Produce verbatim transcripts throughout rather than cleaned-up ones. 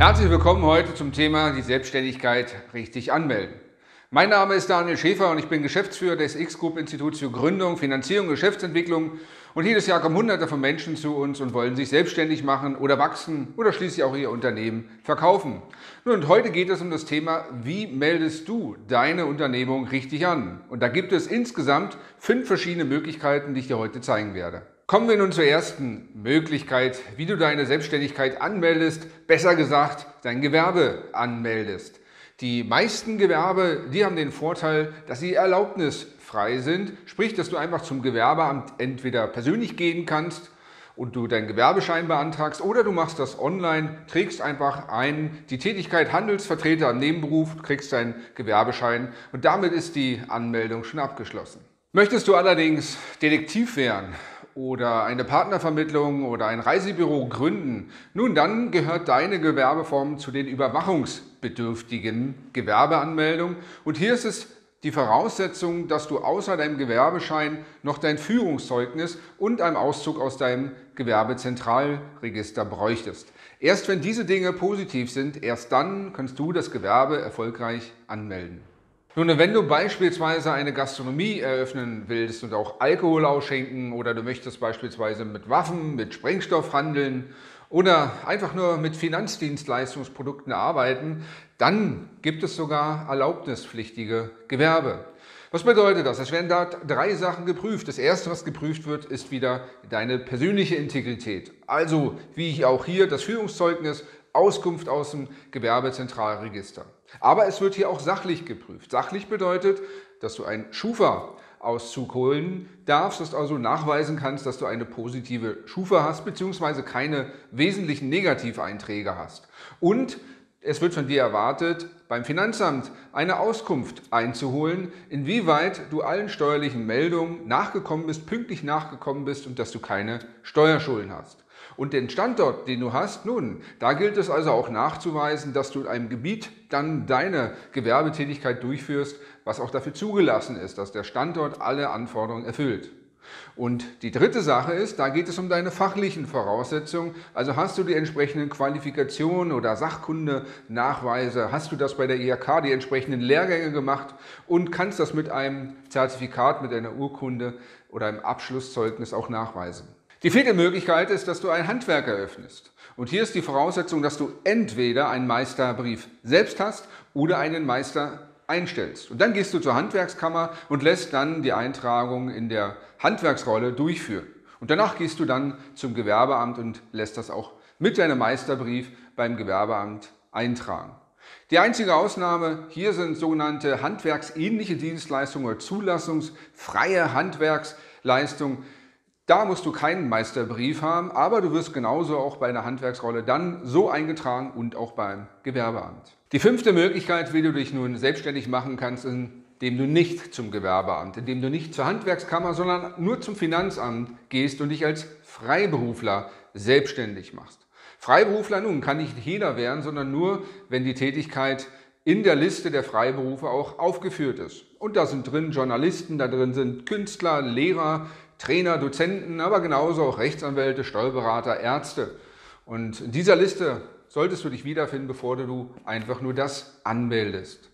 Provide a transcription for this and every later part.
Herzlich willkommen heute zum Thema die Selbstständigkeit richtig anmelden. Mein Name ist Daniel Schäfer und ich bin Geschäftsführer des X-Group-Instituts für Gründung, Finanzierung und Geschäftsentwicklung. Und jedes Jahr kommen Hunderte von Menschen zu uns und wollen sich selbstständig machen oder wachsen oder schließlich auch ihr Unternehmen verkaufen. Nun, und heute geht es um das Thema, wie meldest du deine Unternehmung richtig an? Und da gibt es insgesamt fünf verschiedene Möglichkeiten, die ich dir heute zeigen werde. Kommen wir nun zur ersten Möglichkeit, wie du deine Selbstständigkeit anmeldest, besser gesagt, dein Gewerbe anmeldest. Die meisten Gewerbe, die haben den Vorteil, dass sie erlaubnisfrei sind, sprich, dass du einfach zum Gewerbeamt entweder persönlich gehen kannst und du deinen Gewerbeschein beantragst oder du machst das online, trägst einfach ein die Tätigkeit Handelsvertreter im Nebenberuf, kriegst deinen Gewerbeschein und damit ist die Anmeldung schon abgeschlossen. Möchtest du allerdings Detektiv werden oder eine Partnervermittlung oder ein Reisebüro gründen, nun dann gehört deine Gewerbeform zu den überwachungsbedürftigen Gewerbeanmeldungen. Und hier ist es die Voraussetzung, dass du außer deinem Gewerbeschein noch dein Führungszeugnis und einen Auszug aus deinem Gewerbezentralregister bräuchtest. Erst wenn diese Dinge positiv sind, erst dann kannst du das Gewerbe erfolgreich anmelden. Nun, wenn du beispielsweise eine Gastronomie eröffnen willst und auch Alkohol ausschenken oder du möchtest beispielsweise mit Waffen, mit Sprengstoff handeln oder einfach nur mit Finanzdienstleistungsprodukten arbeiten, dann gibt es sogar erlaubnispflichtige Gewerbe. Was bedeutet das? Es werden da drei Sachen geprüft. Das erste, was geprüft wird, ist wieder deine persönliche Integrität. Also, wie ich auch hier, das Führungszeugnis, Auskunft aus dem Gewerbezentralregister. Aber es wird hier auch sachlich geprüft. Sachlich bedeutet, dass du einen Schufa-Auszug holen darfst, dass du also nachweisen kannst, dass du eine positive Schufa hast, beziehungsweise keine wesentlichen Negativeinträge hast. Und es wird von dir erwartet, beim Finanzamt eine Auskunft einzuholen, inwieweit du allen steuerlichen Meldungen nachgekommen bist, pünktlich nachgekommen bist und dass du keine Steuerschulden hast. Und den Standort, den du hast, nun, da gilt es also auch nachzuweisen, dass du in einem Gebiet dann deine Gewerbetätigkeit durchführst, was auch dafür zugelassen ist, dass der Standort alle Anforderungen erfüllt. Und die dritte Sache ist, da geht es um deine fachlichen Voraussetzungen. Also hast du die entsprechenden Qualifikationen oder Sachkundenachweise, hast du das bei der I H K, die entsprechenden Lehrgänge gemacht und kannst das mit einem Zertifikat, mit einer Urkunde oder einem Abschlusszeugnis auch nachweisen. Die vierte Möglichkeit ist, dass du ein Handwerk eröffnest. Und hier ist die Voraussetzung, dass du entweder einen Meisterbrief selbst hast oder einen Meister einstellst. Und dann gehst du zur Handwerkskammer und lässt dann die Eintragung in der Handwerksrolle durchführen. Und danach gehst du dann zum Gewerbeamt und lässt das auch mit deinem Meisterbrief beim Gewerbeamt eintragen. Die einzige Ausnahme hier sind sogenannte handwerksähnliche Dienstleistungen oder zulassungsfreie Handwerksleistungen. Da musst du keinen Meisterbrief haben, aber du wirst genauso auch bei einer Handwerksrolle dann so eingetragen und auch beim Gewerbeamt. Die fünfte Möglichkeit, wie du dich nun selbstständig machen kannst, indem du nicht zum Gewerbeamt, indem du nicht zur Handwerkskammer, sondern nur zum Finanzamt gehst und dich als Freiberufler selbstständig machst. Freiberufler nun kann nicht jeder werden, sondern nur, wenn die Tätigkeit in der Liste der Freiberufe auch aufgeführt ist. Und da sind drin Journalisten, da drin sind Künstler, Lehrer, Trainer, Dozenten, aber genauso auch Rechtsanwälte, Steuerberater, Ärzte. Und in dieser Liste solltest du dich wiederfinden, bevor du einfach nur das anmeldest.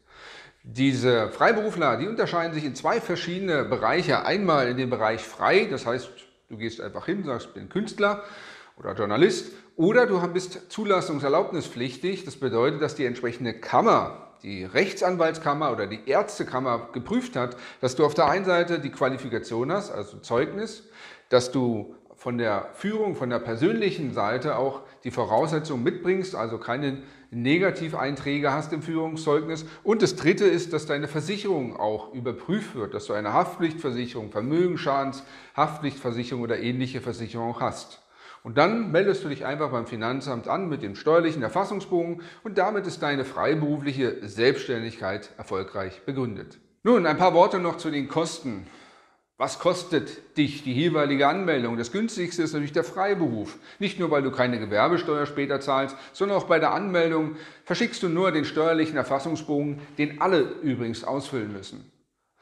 Diese Freiberufler, die unterscheiden sich in zwei verschiedene Bereiche. Einmal in dem Bereich frei, das heißt, du gehst einfach hin, sagst, ich bin Künstler oder Journalist, oder du bist zulassungserlaubnispflichtig. Das bedeutet, dass die entsprechende Kammer, die Rechtsanwaltskammer oder die Ärztekammer geprüft hat, dass du auf der einen Seite die Qualifikation hast, also Zeugnis, dass du von der Führung, von der persönlichen Seite auch die Voraussetzungen mitbringst, also keine Negativeinträge hast im Führungszeugnis. Und das dritte ist, dass deine Versicherung auch überprüft wird, dass du eine Haftpflichtversicherung, Vermögensschadens, Haftpflichtversicherung oder ähnliche Versicherung hast. Und dann meldest du dich einfach beim Finanzamt an mit dem steuerlichen Erfassungsbogen und damit ist deine freiberufliche Selbstständigkeit erfolgreich begründet. Nun, ein paar Worte noch zu den Kosten. Was kostet dich die jeweilige Anmeldung? Das günstigste ist natürlich der Freiberuf. Nicht nur, weil du keine Gewerbesteuer später zahlst, sondern auch bei der Anmeldung verschickst du nur den steuerlichen Erfassungsbogen, den alle übrigens ausfüllen müssen.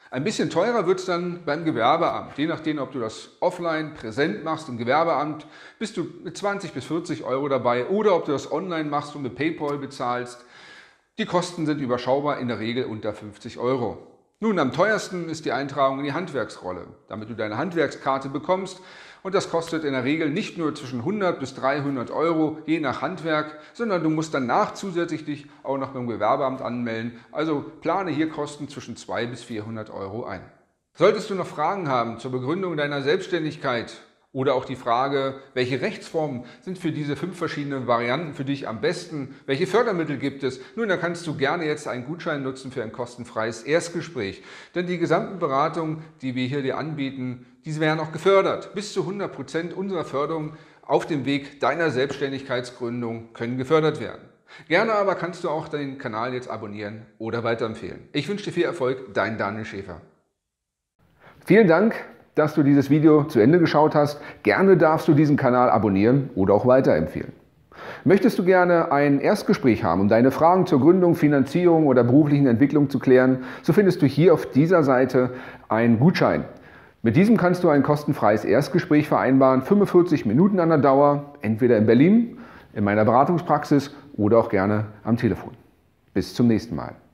Ein bisschen teurer wird es dann beim Gewerbeamt. Je nachdem, ob du das offline präsent machst im Gewerbeamt, bist du mit zwanzig bis vierzig Euro dabei, oder ob du das online machst und mit PayPal bezahlst. Die Kosten sind überschaubar, in der Regel unter fünfzig Euro. Nun, am teuersten ist die Eintragung in die Handwerksrolle, damit du deine Handwerkskarte bekommst, und das kostet in der Regel nicht nur zwischen hundert bis dreihundert Euro, je nach Handwerk, sondern du musst danach zusätzlich dich auch noch beim Gewerbeamt anmelden, also plane hier Kosten zwischen zweihundert bis vierhundert Euro ein. Solltest du noch Fragen haben zur Begründung deiner Selbstständigkeit oder auch die Frage, welche Rechtsformen sind für diese fünf verschiedenen Varianten für dich am besten, welche Fördermittel gibt es, nun, dann kannst du gerne jetzt einen Gutschein nutzen für ein kostenfreies Erstgespräch. Denn die gesamten Beratungen, die wir hier dir anbieten, diese werden auch gefördert. Bis zu hundert Prozent unserer Förderung auf dem Weg deiner Selbstständigkeitsgründung können gefördert werden. Gerne aber kannst du auch den Kanal jetzt abonnieren oder weiterempfehlen. Ich wünsche dir viel Erfolg, dein Daniel Schäfer. Vielen Dank, dass du dieses Video zu Ende geschaut hast. Gerne darfst du diesen Kanal abonnieren oder auch weiterempfehlen. Möchtest du gerne ein Erstgespräch haben, um deine Fragen zur Gründung, Finanzierung oder beruflichen Entwicklung zu klären, so findest du hier auf dieser Seite einen Gutschein. Mit diesem kannst du ein kostenfreies Erstgespräch vereinbaren, fünfundvierzig Minuten an der Dauer, entweder in Berlin, in meiner Beratungspraxis oder auch gerne am Telefon. Bis zum nächsten Mal.